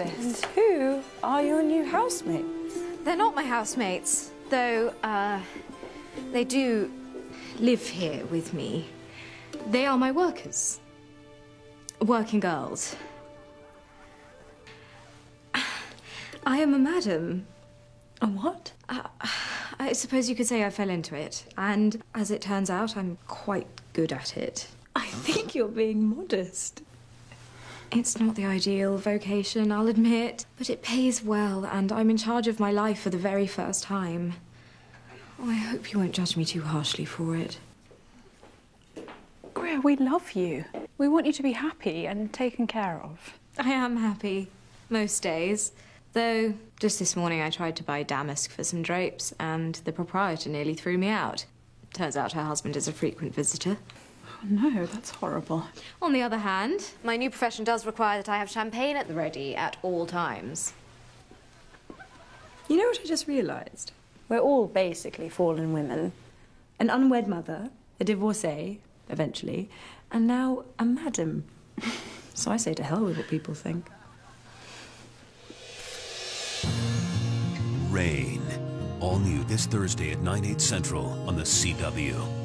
office. And who are your new housemates? They're not my housemates, though, they do live here with me. They are my workers. Working girls. I am a madam. A what? I suppose you could say I fell into it, and as it turns out, I'm quite good at it. I think you're being modest. It's not the ideal vocation, I'll admit, but it pays well, and I'm in charge of my life for the very first time. Oh, I hope you won't judge me too harshly for it. Greer, we love you. We want you to be happy and taken care of. I am happy, most days. Though, just this morning I tried to buy damask for some drapes, and the proprietor nearly threw me out. Turns out her husband is a frequent visitor. Oh, no, that's horrible. On the other hand, my new profession does require that I have champagne at the ready at all times. You know what I just realised? We're all basically fallen women. An unwed mother, a divorcee, eventually, and now a madam. So I say to hell with what people think. Rain. All new this Thursday at 9/8 Central on the CW.